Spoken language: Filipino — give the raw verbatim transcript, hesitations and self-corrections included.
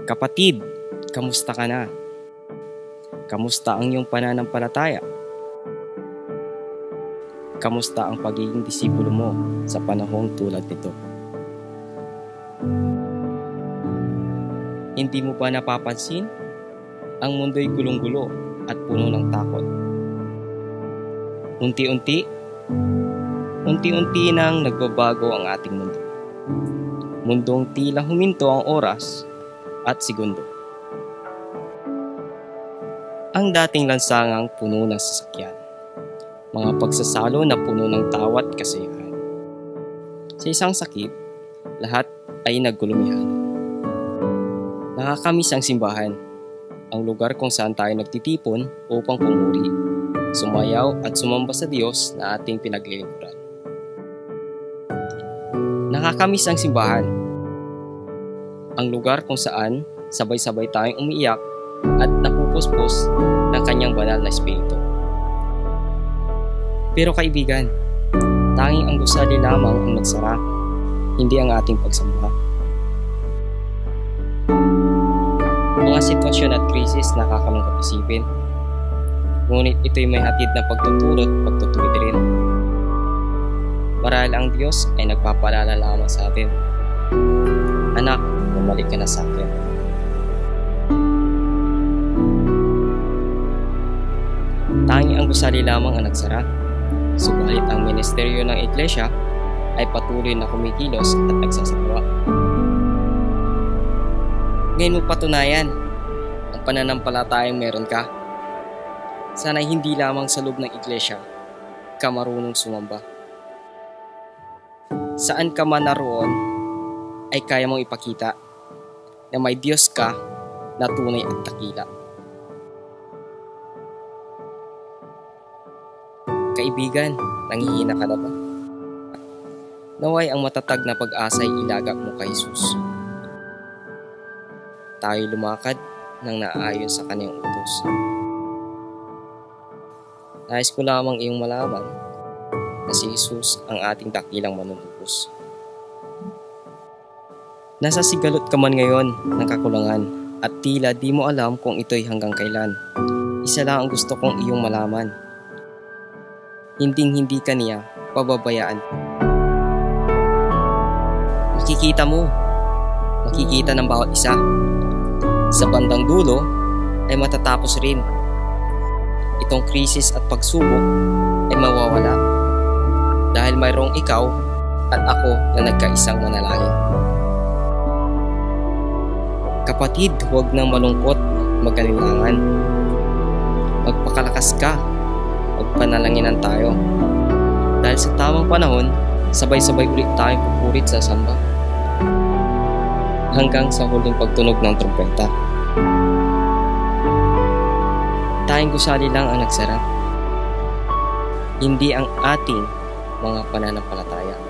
Kapatid, kamusta ka na? Kamusta ang iyong pananampalataya? Kamusta ang pagiging disipulo mo sa panahong tulad nito? Hindi mo ba napapansin? Ang mundo'y gulong-gulo at puno ng takot. Unti-unti, unti-unti nang nagbabago ang ating mundo. Mundong tila huminto ang oras at segundo. Ang dating lansangang puno ng sasakyan, mga pagsasalo na puno ng tawa at kasiyahan. Sa isang sakit, lahat ay nagkulumihan. Nakakamiss ang simbahan, ang lugar kung saan tayo nagtitipon upang pumuri, sumayaw at sumamba sa Diyos na ating pinaglilingkuran. Nakakamiss ang simbahan, ang lugar kung saan sabay-sabay tayong umiiyak at napupuspos ng kanyang banal na espiritu. Pero kaibigan, tanging ang gusali lamang ang nagsara, hindi ang ating pagsamba. Mga sitwasyon at krisis nakakalungkot isipin, ngunit ito'y may hatid na pagtuturo at pagtutuwid rin. Marahil ang Diyos ay nagpapaalala lamang sa atin, anak, bumalik ka na sa akin. Tanging ang gusali lamang ang nagsara, subalit ang ministeryo ng Iglesia ay patuloy na kumikilos at nagsasagawa. Ngayon mo patunayan ang pananampalatayang meron ka. Sana hindi lamang sa loob ng Iglesia ka marunong sumamba. Saan ka man naroon ay kaya mong ipakita na may Diyos ka na tunay at takila. Kaibigan, nangihina ka na ba? Naway ang matatag na pag-asa ay ilagak mo kay Jesus. Tayo lumakad nang naayon sa kanyang utos. Nais ko lamang iyong malaman na si Jesus ang ating dakilang manunubos. Nasa sigalot ka man ngayon ng kakulangan at tila di mo alam kung ito'y hanggang kailan. Isa lang ang gusto kong iyong malaman. Hinding-hindi ka niya pababayaan. Makikita mo, makikita ng bawat isa. Sa bandang dulo ay matatapos rin. Itong krisis at pagsubok ay mawawala dahil mayroong ikaw at ako na nagkaisang manalangin. Kapatid, huwag nang malungkot, magalinlangan. Magpakalakas ka, magpanalanginan tayo. Dahil sa tamang panahon, sabay-sabay ulit tayong pupurit sa samba. Hanggang sa huling pagtunog ng trumpeta. Tayong gusali lang ang nagsara, hindi ang ating mga pananampalataya.